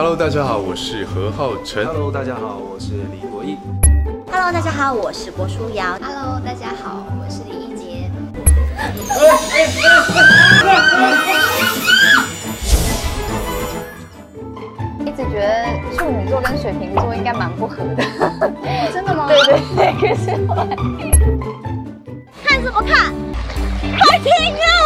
Hello， 大家好，我是何浩晨。 Hello， 大家好，我是李国毅。 Hello， 大家好，我是郭书瑶。 Hello， 大家好，我是李一洁。 一直觉得处女座跟水瓶座应该蛮不合的。 真的吗？ 对对对，可是后来看什么看？快停啊！